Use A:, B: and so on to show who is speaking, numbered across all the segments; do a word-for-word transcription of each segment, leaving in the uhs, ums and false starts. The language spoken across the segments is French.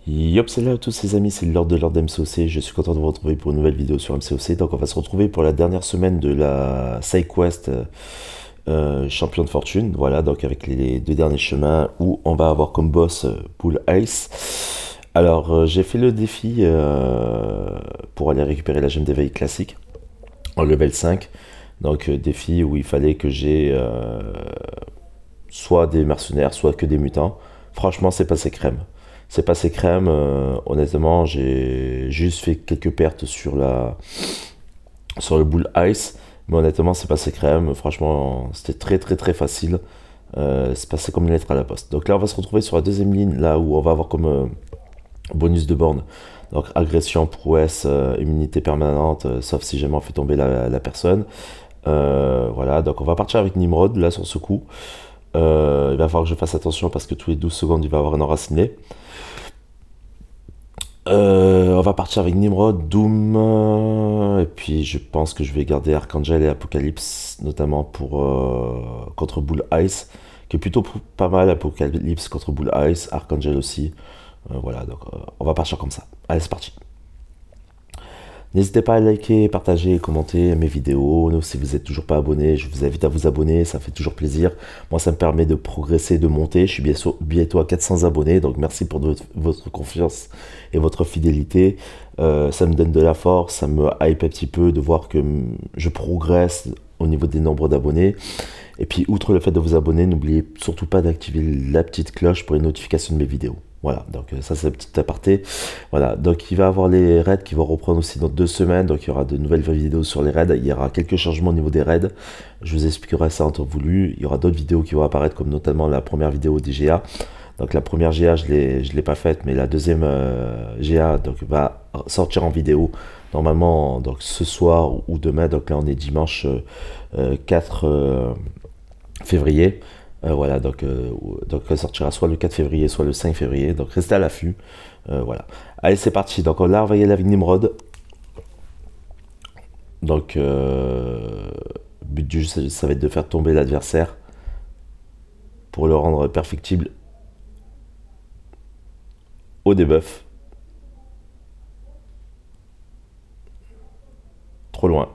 A: Yop, salut à tous les amis, c'est Lord de Lord M C O C, je suis content de vous retrouver pour une nouvelle vidéo sur M C O C. Donc on va se retrouver pour la dernière semaine de la SideQuest euh, euh, Champion de Fortune, voilà, donc avec les, les deux derniers chemins où on va avoir comme boss euh, Bull Ice. Alors euh, j'ai fait le défi euh, pour aller récupérer la gemme d'éveil classique en level cinq, donc euh, défi où il fallait que j'ai euh, soit des mercenaires, soit que des mutants. Franchement c'est passé crème. C'est passé crème, euh, honnêtement, j'ai juste fait quelques pertes sur la sur le Bull Ice, mais honnêtement, c'est passé crème. Franchement, c'était très très très facile. Euh, c'est passé comme une lettre à la poste. Donc là, on va se retrouver sur la deuxième ligne, là où on va avoir comme euh, bonus de borne. Donc agression, prouesse, euh, immunité permanente, euh, sauf si jamais on fait tomber la, la personne. Euh, voilà, donc on va partir avec Nimrod, là, sur ce coup. Euh, il va falloir que je fasse attention parce que tous les douze secondes, il va avoir un enraciné. Euh, on va partir avec Nimrod, Doom, euh, et puis je pense que je vais garder Archangel et Apocalypse, notamment pour euh, contre Bull Ice, qui est plutôt pas mal, Apocalypse contre Bull Ice, Archangel aussi. Euh, voilà, donc euh, on va partir comme ça. Allez, c'est parti. N'hésitez pas à liker, partager, commenter mes vidéos. Si vous n'êtes toujours pas abonné, je vous invite à vous abonner, ça fait toujours plaisir. Moi, ça me permet de progresser, de monter. Je suis bientôt, bientôt à quatre cents abonnés, donc merci pour de, votre confiance et votre fidélité. Euh, ça me donne de la force, ça me hype un petit peu de voir que je progresse au niveau des nombres d'abonnés. Et puis, outre le fait de vous abonner, n'oubliez surtout pas d'activer la petite cloche pour les notifications de mes vidéos. Voilà, donc ça c'est un petit aparté. Voilà, donc il va y avoir les raids qui vont reprendre aussi dans deux semaines. Donc il y aura de nouvelles vidéos sur les raids. Il y aura quelques changements au niveau des raids. Je vous expliquerai ça en temps voulu. Il y aura d'autres vidéos qui vont apparaître, comme notamment la première vidéo des G A. Donc la première G A, je ne l'ai pas faite, mais la deuxième euh, G A donc, va sortir en vidéo. Normalement, donc ce soir ou demain. Donc là, on est dimanche euh, quatre euh, février. Euh, voilà, donc, euh, donc elle sortira soit le quatre février, soit le cinq février. Donc restez à l'affût. Euh, voilà. Allez, c'est parti. Donc là, on va y aller avec Nimrod. Donc, euh, but du jeu, ça va être de faire tomber l'adversaire pour le rendre perfectible au debuff. Trop loin.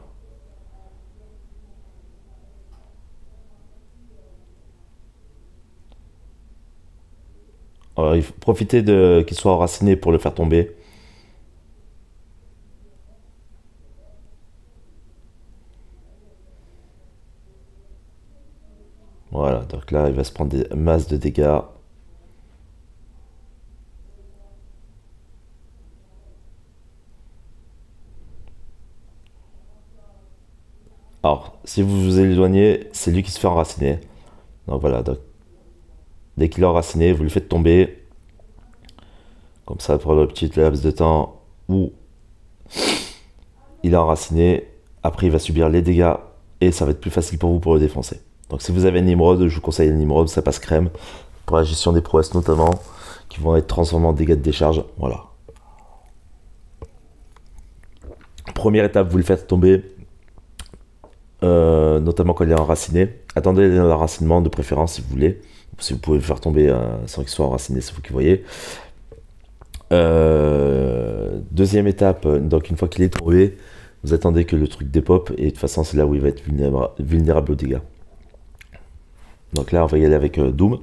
A: Alors, il faut profiter de qu'il soit enraciné pour le faire tomber. Voilà, donc là, il va se prendre des masses de dégâts. Alors, si vous vous éloignez, c'est lui qui se fait enraciner. Donc voilà, donc, dès qu'il est enraciné, vous le faites tomber. Comme ça, pour le petit laps de temps où il est enraciné, après il va subir les dégâts et ça va être plus facile pour vous pour le défoncer. Donc si vous avez un Nimrod, je vous conseille un Nimrod, ça passe crème. Pour la gestion des prouesses notamment, qui vont être transformés en dégâts de décharge. Voilà. Première étape, vous le faites tomber, euh, notamment quand il est enraciné. Attendez l'enracinement de préférence si vous voulez. Si vous pouvez le faire tomber euh, sans qu'il soit enraciné, c'est vous qui voyez. Euh, deuxième étape, donc une fois qu'il est tombé, vous attendez que le truc dépop et de toute façon c'est là où il va être vulnérable, vulnérable aux dégâts. Donc là on va y aller avec euh, Doom.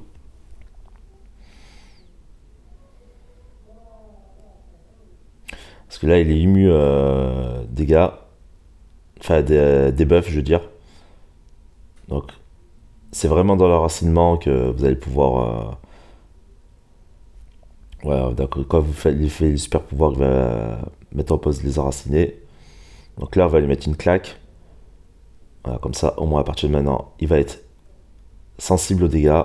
A: Parce que là il est immu euh, dégâts, enfin des, des buffs je veux dire. Donc c'est vraiment dans l'enracinement que vous allez pouvoir... Euh, voilà, donc quand vous faites l'effet les super pouvoirs, il va mettre en pause les enracinés. Donc là on va lui mettre une claque. Voilà, comme ça au moins à partir de maintenant il va être sensible aux dégâts.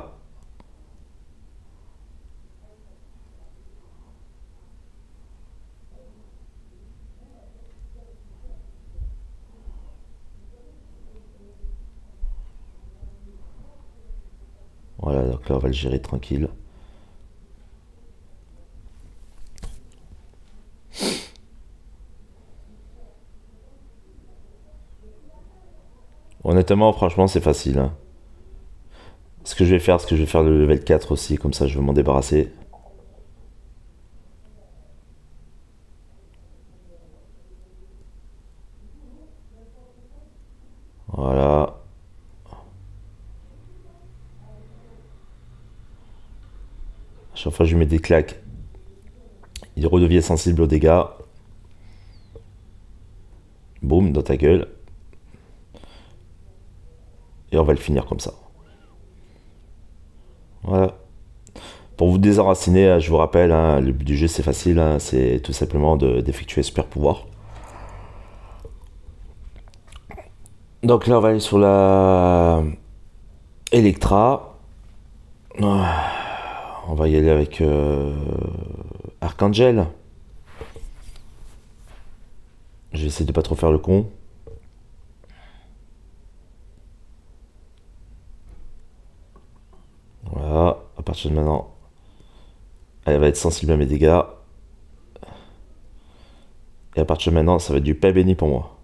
A: Voilà, donc là on va le gérer tranquille. Honnêtement, franchement, c'est facile. Hein. Ce que je vais faire, c'est que je vais faire le level quatre aussi, comme ça je vais m'en débarrasser. Chaque fois que je lui mets des claques, il redevient sensible aux dégâts. Boum, dans ta gueule. Et on va le finir comme ça. Voilà. Pour vous désenraciner, je vous rappelle, hein, le but du jeu c'est facile, hein, c'est tout simplement d'effectuer super pouvoir. Donc là on va aller sur la Electra. On va y aller avec euh... Archangel. Je vais essayer de pas trop faire le con. Voilà, à partir de maintenant, elle va être sensible à mes dégâts. Et à partir de maintenant, ça va être du pain béni pour moi.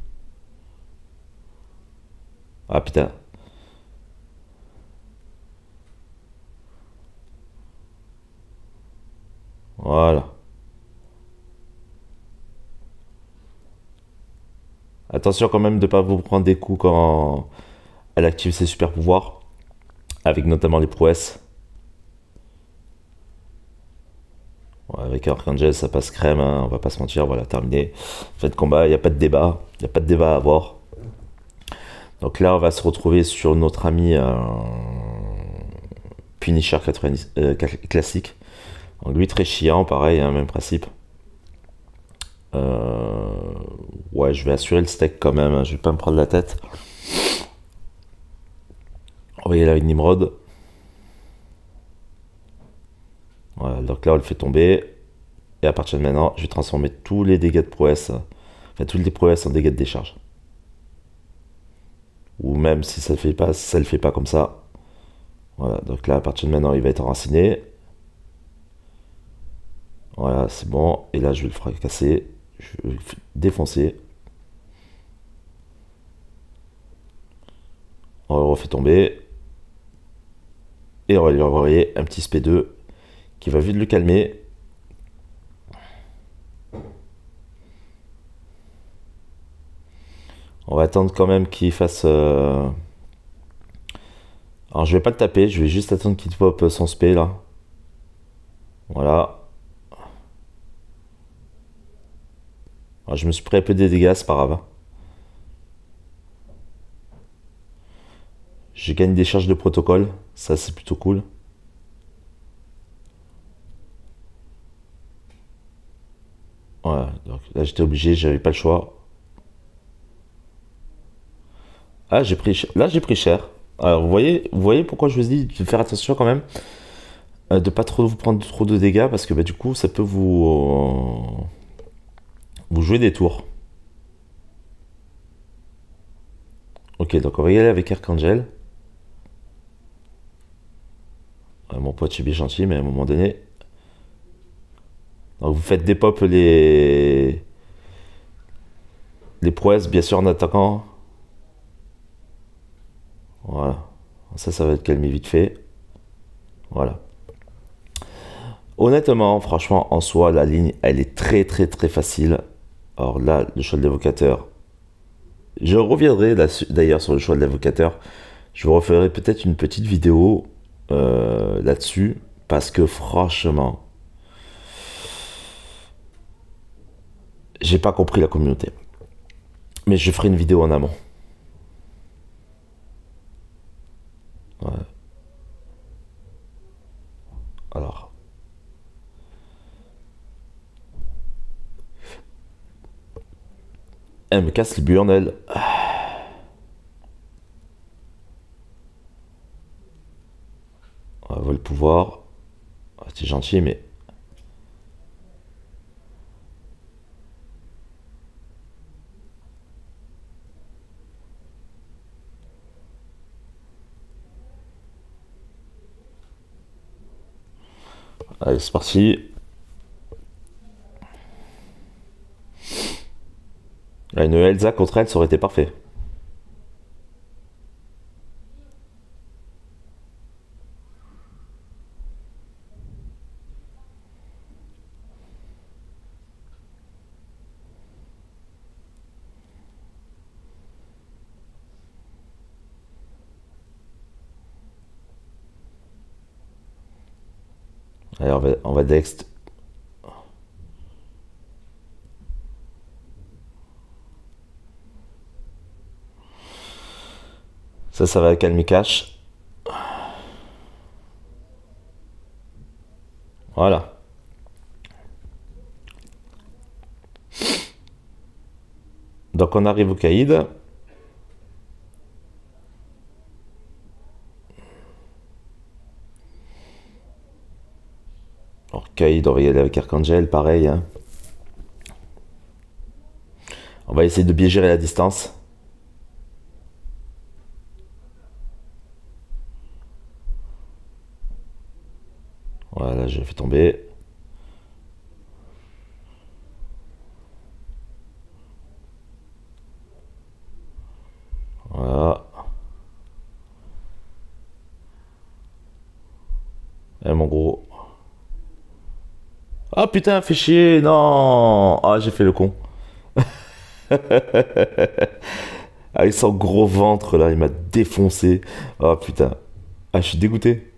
A: Ah putain. Voilà. Attention quand même de ne pas vous prendre des coups quand elle active ses super pouvoirs. Avec notamment les prouesses. Ouais, avec Archangel, ça passe crème, hein, on va pas se mentir, voilà, terminé. Fin de combat, il n'y a pas de débat. Il n'y a pas de débat à avoir. Donc là, on va se retrouver sur notre ami euh, Punisher quatre-vingt-dix, euh, classique. Donc lui, très chiant, pareil, hein, même principe. Euh, ouais, je vais assurer le steak quand même, hein, je vais pas me prendre la tête. On va y aller avec Nimrod. Voilà, donc là, on le fait tomber. Et à partir de maintenant, je vais transformer tous les dégâts de prouesse, enfin, toutes les prouesses en dégâts de décharge. Ou même si ça ne fait pas, si ça le fait pas comme ça. Voilà, donc là, à partir de maintenant, il va être enraciné. Voilà, c'est bon. Et là, je vais le fracasser. Je vais le défoncer. On le refait tomber. Et on va lui envoyer un petit S P deux qui va vite le calmer. On va attendre quand même qu'il fasse... Euh... Alors je vais pas le taper, je vais juste attendre qu'il pop son S P là. Voilà. Alors, je me suis pris un peu des dégâts, c'est pas grave. Je gagne des charges de protocole, ça c'est plutôt cool. Voilà, donc là j'étais obligé, j'avais pas le choix. Ah, j'ai pris cher. Là j'ai pris cher. Alors vous voyez, vous voyez pourquoi je vous dis de faire attention quand même, euh, de pas trop vous prendre trop de dégâts parce que bah, du coup ça peut vous euh, vous jouer des tours. Ok, donc on va y aller avec Archangel. Ouais, mon pote, je suis bien gentil, mais à un moment donné. Donc vous faites des pop les les prouesses, bien sûr en attaquant. Voilà. Ça, ça va être calmé vite fait. Voilà. Honnêtement, franchement, en soi, la ligne, elle est très très très facile. Alors là, le choix de l'évocateur. Je reviendrai d'ailleurs sur le choix de l'évocateur. Je vous referai peut-être une petite vidéo euh, là-dessus. Parce que franchement, j'ai pas compris la communauté. Mais je ferai une vidéo en amont. Ouais. Alors. Elle me casse les burnels. On va le pouvoir. C'est gentil, mais... Allez, c'est parti. Là, une Elsa contre elle, ça aurait été parfait. Allez, on va, on va Dext. Ça, ça va calmer cash. Voilà. Donc on arrive au Caïd. Alors Caïd, on va y aller avec Archangel, pareil. Hein. On va essayer de bien gérer la distance. Voilà, je fais tomber. Voilà. Et mon gros. Ah putain, fais chier, non. Ah, j'ai fait le con. Avec son gros ventre là, il m'a défoncé. Ah putain. Ah, je suis dégoûté.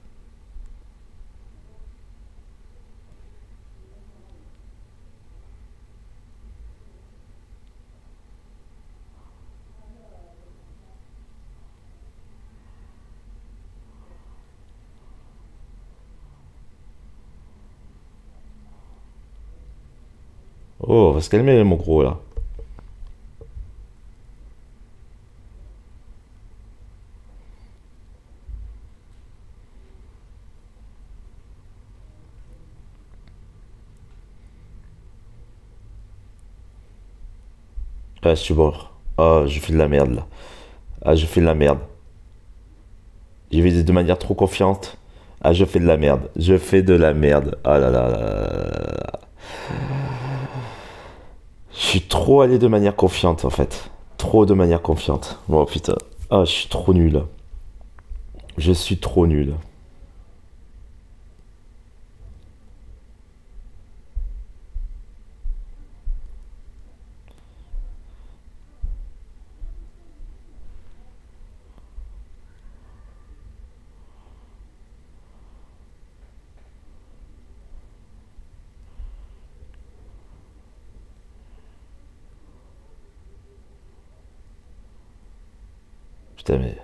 A: Oh, on va se calmer, mon gros là. Ah, je suis mort. Ah, je fais de la merde là. Ah, je fais de la merde. J'y vais de manière trop confiante. Ah, je fais de la merde. Je fais de la merde. Ah là là là là là. Je suis trop allé de manière confiante en fait. Trop de manière confiante. Oh putain. Ah, je suis trop nul. Je suis trop nul. Putain, mais.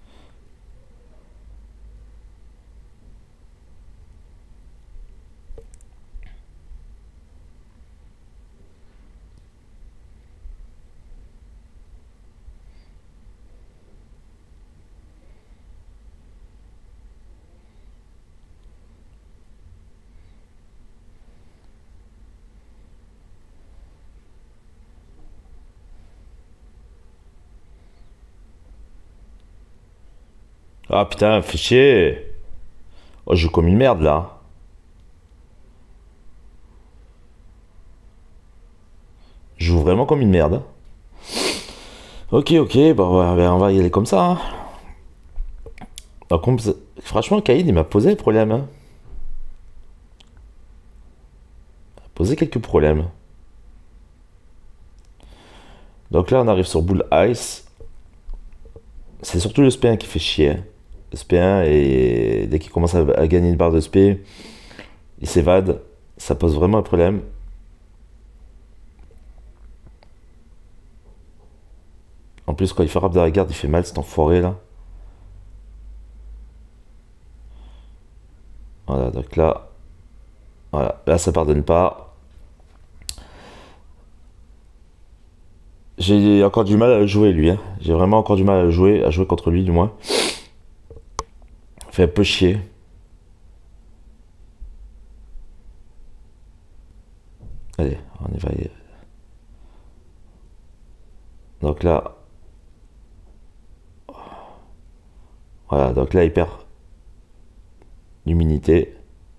A: Ah putain, fais chier. Oh, je joue comme une merde là. Je joue vraiment comme une merde. Ok, ok, bah ouais, bah, on va y aller comme ça. Hein. Par contre, franchement, Kaïd, il m'a posé des problèmes. Hein. Il m'a posé quelques problèmes. Donc là, on arrive sur Bull Ice. C'est surtout le S P un qui fait chier. Hein. Le S P un, et dès qu'il commence à, à gagner une barre de S P, il s'évade. Ça pose vraiment un problème. En plus, quand il frappe de la garde, il fait mal cet enfoiré là. Voilà, donc là, voilà, là ça pardonne pas. J'ai encore du mal à le jouer lui, hein. J'ai vraiment encore du mal à le jouer, à jouer contre lui du moins. Fait un peu chier. Allez, on y va. Donc là, voilà, donc là il perd l'immunité.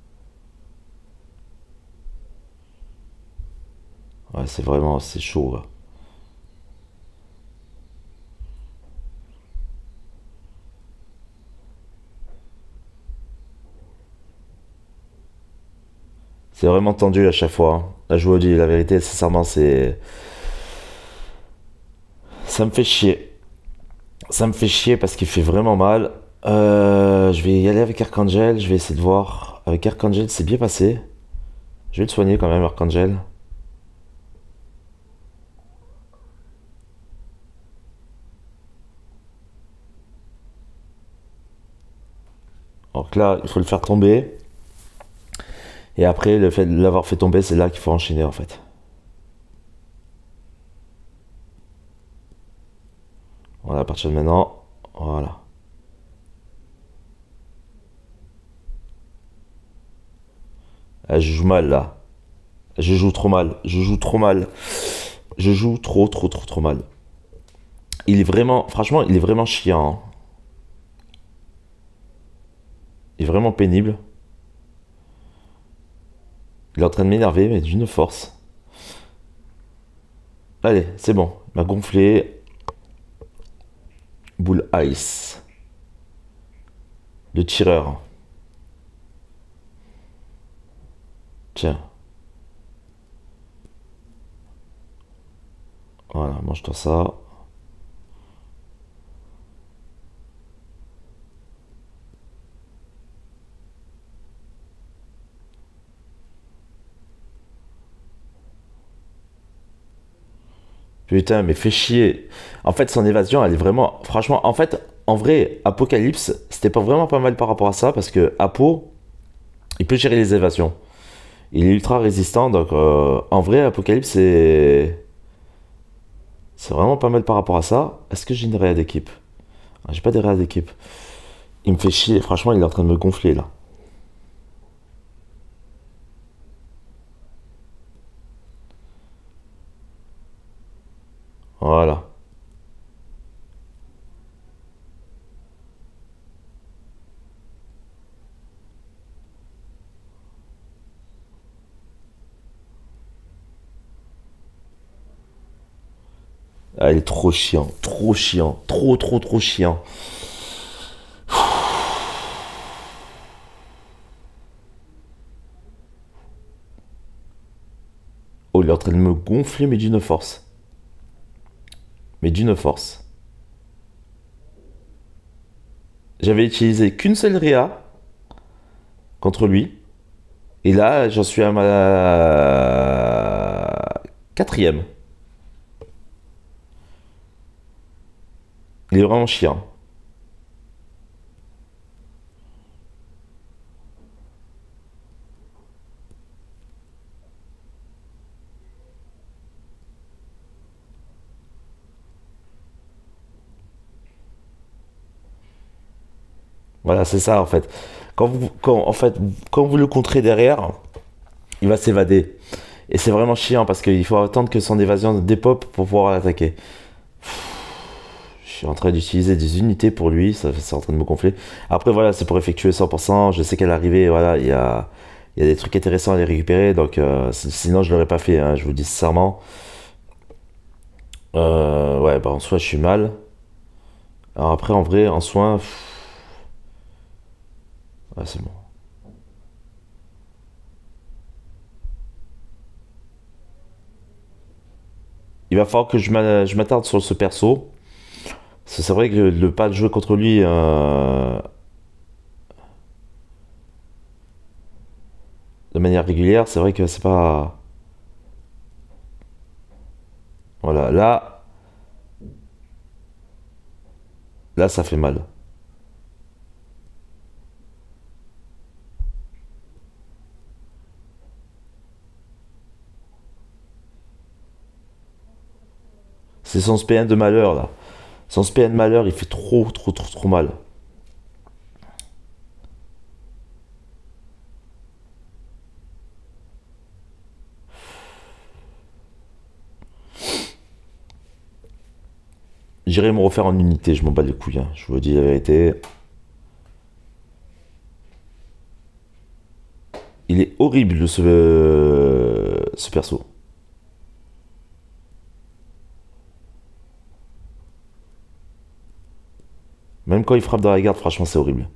A: Ouais, c'est vraiment, c'est chaud. Là. C'est vraiment tendu à chaque fois. Hein. La jouer la vérité, sincèrement, c'est... Ça me fait chier. Ça me fait chier parce qu'il fait vraiment mal. Euh, je vais y aller avec Archangel, je vais essayer de voir. Avec Archangel, c'est bien passé. Je vais le soigner quand même, Archangel. Donc là, il faut le faire tomber. Et après, le fait de l'avoir fait tomber, c'est là qu'il faut enchaîner en fait. Voilà, à partir de maintenant, voilà. Ah, je joue mal là. Je joue trop mal. Je joue trop mal. Je joue trop, trop, trop, trop mal. Il est vraiment, franchement, il est vraiment chiant, hein. Il est vraiment pénible. Il est en train de m'énerver, mais d'une force. Allez, c'est bon. Il m'a gonflé. Boule Ice. Le tireur. Tiens. Voilà, mange-toi ça. Putain, mais fais chier. En fait, son évasion, elle est vraiment... Franchement, en fait, en vrai, Apocalypse, c'était pas vraiment pas mal par rapport à ça, parce que Apo, il peut gérer les évasions. Il est ultra résistant, donc euh, en vrai, Apocalypse, c'est... C'est vraiment pas mal par rapport à ça. Est-ce que j'ai une réa d'équipe? Ah, j'ai pas de réa d'équipe. Il me fait chier. Franchement, il est en train de me gonfler, là. Voilà. Ah, il est trop chiant. Trop chiant. Trop, trop, trop chiant. Oh, il est en train de me gonfler, mais d'une force. Mais d'une force. J'avais utilisé qu'une seule réa contre lui. Et là, j'en suis à ma quatrième. Il est vraiment chiant. Voilà, c'est ça en fait. Quand vous, quand, en fait, quand vous le contrez derrière, il va s'évader. Et c'est vraiment chiant parce qu'il faut attendre que son évasion dépop pour pouvoir l'attaquer. Je suis en train d'utiliser des unités pour lui, ça c'est en train de me gonfler. Après voilà, c'est pour effectuer cent pour cent. Je sais qu'à l'arrivée, voilà, il y a, il y a des trucs intéressants à les récupérer. Donc euh, sinon je l'aurais pas fait, hein, je vous dis sincèrement. Euh, ouais, bah en soi je suis mal. Alors après en vrai, en soin, pff, ouais, c'est bon. Il va falloir que je m'attarde sur ce perso. C'est vrai que le pas de jouer contre lui euh, de manière régulière, c'est vrai que c'est pas... Voilà, là, là ça fait mal. C'est son S P N de malheur là. Son S P N de malheur, il fait trop, trop, trop, trop mal. J'irai me refaire en unité, je m'en bats les couilles, hein. Je vous dis la vérité. Il est horrible ce, euh, ce perso. Même quand il frappe dans la garde, franchement, c'est horrible.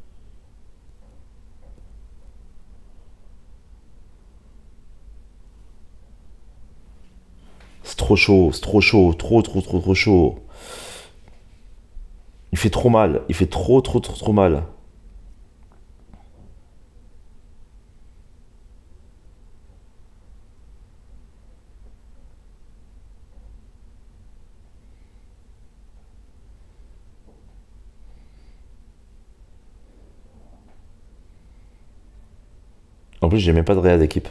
A: C'est trop chaud, c'est trop chaud, trop, trop, trop, trop chaud. Il fait trop mal, il fait trop, trop, trop, trop mal. En plus, j'ai même pas de réa d'équipe.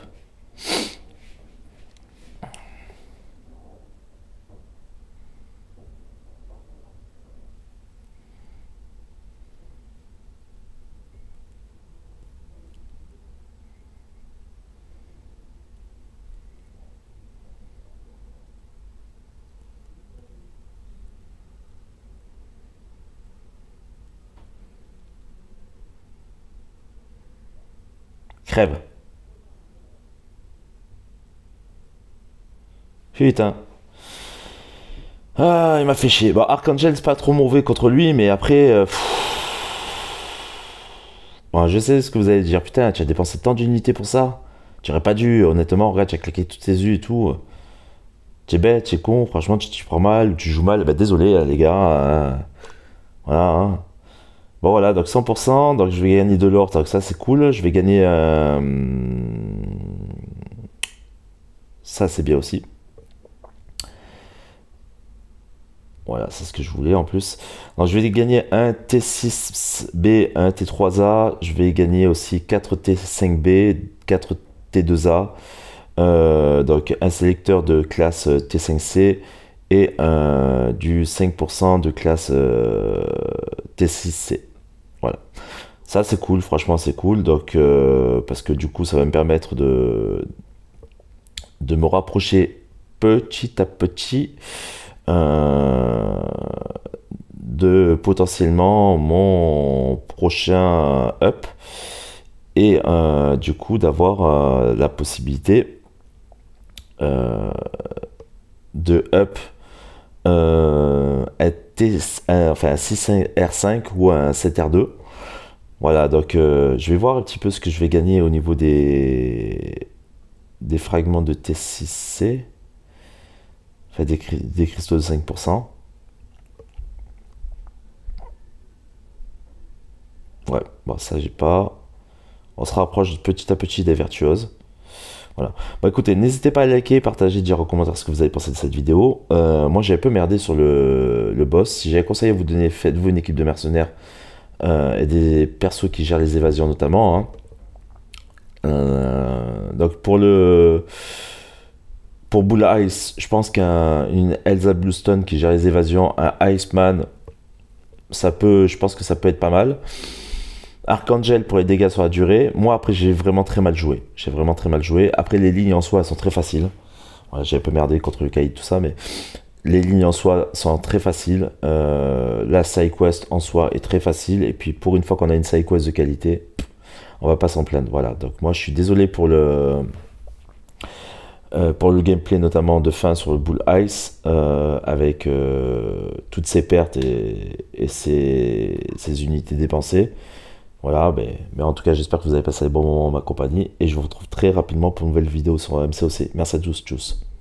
A: Crève. Putain. Ah, il m'a fait chier. Bon, Archangel, c'est pas trop mauvais contre lui, mais après... euh, bon, je sais ce que vous allez dire. Putain, tu as dépensé tant d'unités pour ça. Tu aurais pas dû, honnêtement. Regarde, tu as claqué toutes tes U et tout. Tu es bête, tu es con. Franchement, tu, tu prends mal ou tu joues mal. Bah, désolé, euh, les gars. hein. Voilà. hein. Bon, voilà, donc cent pour cent. Donc, je vais gagner de l'or. Donc, ça, c'est cool. Je vais gagner... euh, Ça, c'est bien aussi. Voilà, c'est ce que je voulais en plus. Donc, je vais gagner un T six B, un T trois A. Je vais gagner aussi quatre T cinq B, quatre T deux A. Euh, donc, un sélecteur de classe T cinq C et un, du cinq pour cent de classe euh, T six C. Voilà. Ça, c'est cool. Franchement, c'est cool. Donc, euh, parce que du coup, ça va me permettre de, de me rapprocher petit à petit euh, de potentiellement mon prochain up et euh, du coup d'avoir euh, la possibilité euh, de up euh, un T, un- enfin un six R cinq ou un sept R deux. Voilà, donc euh, je vais voir un petit peu ce que je vais gagner au niveau des, des fragments de T six C, enfin des, cri- des cristaux de cinq pour cent. Ouais, bon, ça j'ai pas. On se rapproche petit à petit des virtuoses. Voilà. Bon, écoutez, n'hésitez pas à liker, partager, dire en commentaire ce que vous avez pensé de cette vidéo. Euh, moi, j'ai un peu merdé sur le, le boss. Si j'avais conseillé à vous donner, faites-vous une équipe de mercenaires euh, et des persos qui gèrent les évasions notamment. hein. Euh, donc pour le pour Bull Ice, je pense qu'une Elsa Bluestone qui gère les évasions, un Iceman, ça peut, je pense que ça peut être pas mal. Archangel pour les dégâts sur la durée. Moi, après, j'ai vraiment très mal joué. J'ai vraiment très mal joué. Après, les lignes en soi, elles sont très faciles. Ouais, j'ai un peu merdé contre le caïd, tout ça, mais les lignes en soi sont très faciles. Euh, la side quest en soi est très facile. Et puis, pour une fois qu'on a une side quest de qualité, on va pas s'en plaindre. Voilà. Donc, moi, je suis désolé pour le. euh, pour le gameplay notamment de fin sur le Bull Ice, euh, avec euh, toutes ces pertes et, et ces, ces unités dépensées. Voilà, mais, mais en tout cas, j'espère que vous avez passé un bon moment en ma compagnie et je vous retrouve très rapidement pour une nouvelle vidéo sur M C O C. Merci à tous, tchuss.